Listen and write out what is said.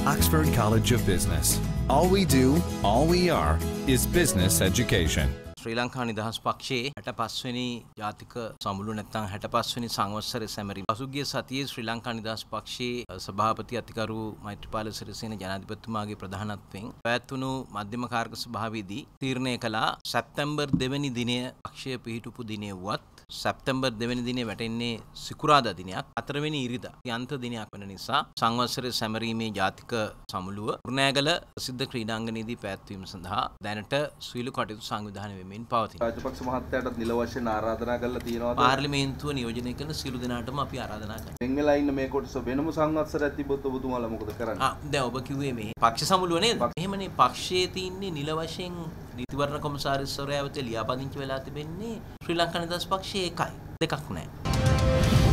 Oxford College of Business. All we do, all we are, is business education. ශ්‍රී ලංකා නිදහස් පක්ෂයේ 65 වෙනි ජාතික සමුළු නැත්නම් 65 වෙනි සංවත්සර සැමරීම. පසුගිය සතියේ ශ්‍රී ලංකා නිදහස් පක්ෂයේ සභාපති අතිගරු මෛත්‍රීපාල සිරිසේන ජනාධිපතිතුමාගේ ප්‍රධානත්වයෙන් පැවැත්වුණු මධ්‍යම කාර්ක සභාවේදී තීරණය කළා සැප්තැම්බර් 2 වෙනි දිනය පක්ෂය පිහිටුපු දිනය වුවත් සැප්තැම්බර් 2 වෙනි දිනේ වැටෙන්නේ සිකුරාදා දිනයක් 4 වෙනි ඉරිදා යන්ත දිනයක් වෙන නිසා සංවත්සර සැමරීමේ ජාතික සමුළුව කුරුණෑගල ප්‍රසිද්ධ ක්‍රීඩාංගණයේදී පැවැත්වීම සඳහා දැනට සුළුළු කටයුතු සංවිධානය වෙමින් පවතිනවා. රාජපක්ෂ මහත්තයාට නිල වශයෙන් ආරාධනා කරලා තියෙනවාද? පාර්ලිමේන්තුව නියෝජනය කරන සියලු දෙනාටම අපි ආරාධනා කරනවා. එන් වෙලා ඉන්න මේ කොටස වෙනම සංවත්සරයක් තිබ්බොත් ඔබතුමාලා මොකද කරන්නේ? දැන් ඔබ කිව්වේ මේ පක්ෂ සමුළුව නේද? එහෙමනේ පක්ෂයේ තින්නේ නිල වශයෙන් නීතිවරණ කොමසාරිස්වරයා වෙත ලියාපදිංචි වෙලා තිබෙන්නේ ශ්‍රී ලංකා නිදහස් පක්ෂයේ එකයි. දෙකක් නැහැ.